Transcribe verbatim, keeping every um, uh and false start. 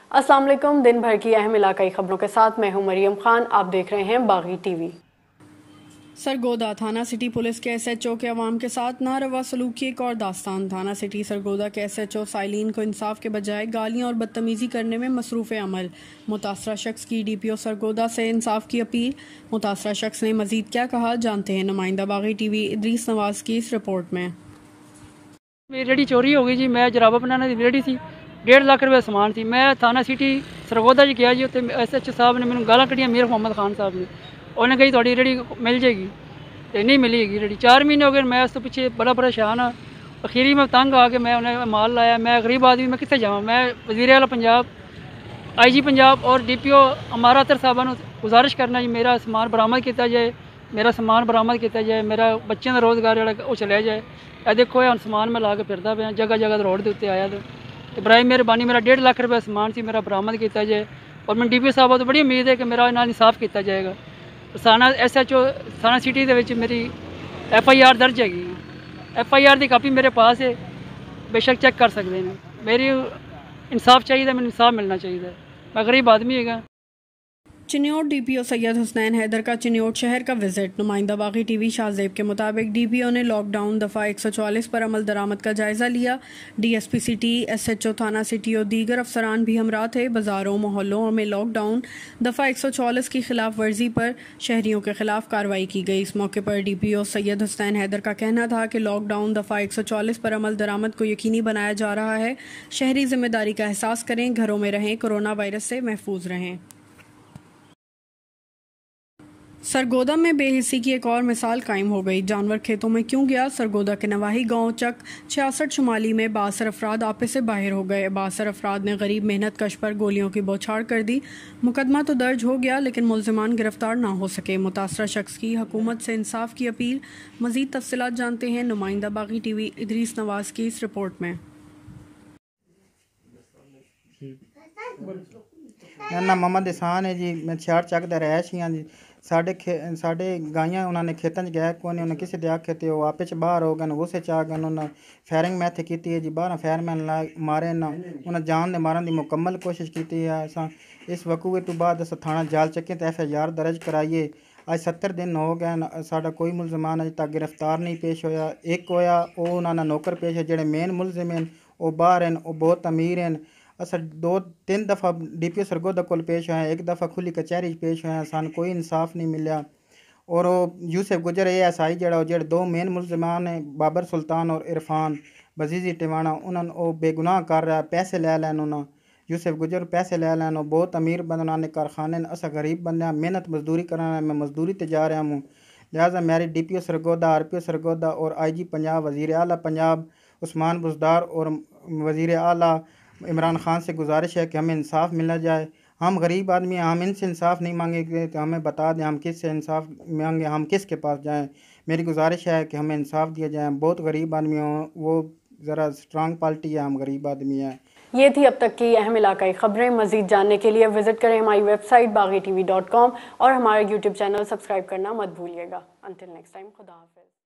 अस्सलाम वालेकुम। दिन भर की अहम इलाकाई खबरों के साथ मैं हूं मरियम खान। आप देख रहे हैं बागी टीवी। सरगोदा थाना सिटी पुलिस के एसएचओ के अवाम के साथ नारवा सलूक की एक और दास्तान। थाना सिटी सरगोदा के एसएचओ साइलिन को इंसाफ के बजाय गालियां और बदतमीजी करने में मसरूफ़ अमल। मुतासरा शख्स की डीपीओ सरगोदा से इंसाफ की अपील। मुतासरा शख्स ने मजीद क्या कहा, जानते हैं नुमाइंदा बागी टीवी इदरीस नवाज की इस रिपोर्ट में। मेरी रेडी चोरी हो गई जी। मैं जराबा बनाने की रेडी थी, डेढ़ लाख रुपये समान थी। मैं थाना सिटी सरगोदा जी गया जी, उत्ते एस एच साहब ने मैंने गालां कढ़ियां, मीर मोहम्मद खान साहब ने। उन्हें कही थोड़ी रेडी मिल जाएगी, तो नहीं मिलेगी रेडी। चार महीने हो गए, मैं उस तो पीछे बड़ा परेशान हाँ। अखीरी में तंग आके मैं उन्हें माल लाया। मैं गरीब आदमी, मैं कितने जाऊँ। मैं वज़ीर आला पंजाब, आई जी पंजाब और डी पी ओ अमारा अतर साहबा नूं गुजारिश करना जी, मेरा समान बरामद किया जाए, मेरा समान बरामद किया जाए, मेरा बच्चों का रोज़गार जोड़ा वो चलिया जाए। यह देखो हम समान मैं ला के फिरदा पाया, जगह जगह रोड के उत्ते आया। तो इब्राहिम मेहरबानी, मेरा डेढ़ लाख रुपये समान से मेरा बरामद किया जाए। और मैं डी पी ओ साहब तो बड़ी उम्मीद है कि मेरा इन्हां इंसाफ किया जाएगा। थाना एस एच ओ थाना सिटी के मेरी एफ आई आर दर्ज हैगी। एफ आई आर की कापी मेरे पास है, बेशक चेक कर सकते हैं। मेरी इंसाफ चाहिए, मैंने इंसाफ मिलना चाहिए। मैं गरीब आदमी है। चिन्योट डीपीओ सैयद हुसनैन हैदर का चिन्योट शहर का विजिट। नुमाइंदा बागी टीवी शाहजेब के मुताबिक डीपीओ ने लॉकडाउन दफ़ा एक सौ चौवालीस पर अमल दरामद का जायजा लिया। डीएसपी सिटी, एसएचओ थाना सिटी और दीगर अफसरान भी हमरा थे। बाजारों मोहल्लों में लॉकडाउन दफ़ा एक सौ चौवालीस की खिलाफ वर्जी पर शहरियों के खिलाफ कार्रवाई की गई। इस मौके पर डीपीओ सैयद हुसनैन हैदर का कहना था कि लॉकडाउन दफ़ा एक सौ चौवालीस पर अमल दरामद को यकीनी बनाया जा रहा है। शहरी जिम्मेदारी का एहसास करें, घरों में रहें, कोरोना वायरस से महफूज रहें। सरगोदा में बेहिसी की एक और मिसाल कायम हो गई। जानवर खेतों में क्यों गया? सरगोदा के नवाही गांव चक छियासठ शुमाली में बासर अफराद आपे से बाहर हो गए। बासर अफराद ने गरीब मेहनत कश पर गोलियों की बौछार कर दी। मुकदमा तो दर्ज हो गया, लेकिन मुल्जिमान गिरफ्तार ना हो सके। मुतासरा शख्स की हुकूमत से इंसाफ की अपील। मजीद तफसीलात जानते हैं नुमाइंदा बागी टीवी इदरीस नवाज की इस रिपोर्ट में। मेरा नाम मोहम्मद इहसान है जी। मैं छियाड़ चक का रहायशी हाँ जी। साढ़े खे साढ़े गाइयां उन्होंने खेतों च गए को नहीं, उन्हें किसी दे आखे थे, वो आपे च बाहर हो गए, गुस्से च आ गए। उन्होंने फायरिंग मैथ की है जी, बारह फायरमैन ला मारे ना। उन्हें जान दे मारन की मुकम्मल कोशिश की है। असा इस वकूए तो बाद अस थाना जाल चक्के तो एफ आई आर दर्ज कराइए। अज सत्तर दिन हो गए, साडा कोई मुलजमान अजे तक गिरफ्तार नहीं पेश होया। एक होया वो उन्होंने नौकर पेश है, जेडे मेन मुलजिम हैं वो बाहर हैं, वो बहुत अमीर हैं। अस दो तीन दफ़ा डी पी ओ सरगोदा कोल पेश होए, एक दफ़ा खुली कचहरी पेश होए, सानू कोई इंसाफ नहीं मिलिया। और वो यूसुफ गुजर ए एस आई जड़ा जेड़े दो मेन मुलजमान हैं, बाबर सुल्तान और इरफान बजीजी टिवाणा, उन्होंने वो बेगुनाह कर रहा है, पैसे ले लैन। उन्होंने यूसुफ गुजर पैसे ले लैन, बहुत अमीर बंदे कारखाने अस गरीब बंदे मेहनत मजदूरी कराना। मैं मजदूरी ते जा रहा हूँ। लिहाजा मेरी D P O Sargodha, R P O Sargodha और आई जी पंजाब, वज़ीर आला पंजाब उस्मान बुज़दार और वज़ीर आला इमरान खान से गुजारिश है कि हमें इंसाफ मिलना जाए। हम गरीब आदमी हैं, हम इनसे इंसाफ नहीं मांगेंगे तो हमें बता दें हम किस से इंसाफ मांगे, हम किसके पास जाएं। मेरी गुजारिश है कि हमें इंसाफ दिया जाए। बहुत गरीब आदमी हो, वो ज़रा स्ट्रांग पार्टी है, हम गरीब आदमी हैं। ये थी अब तक की अहम इलाकाई खबरें। मजीद जानने के लिए विजिट करें हमारी वेबसाइट बागी टीवी डॉट कॉम और हमारा यूट्यूब चैनल सब्सक्राइब करना मत भूलिएगा। अंटिल नेक्स्ट टाइम, खुदा हाफिज़।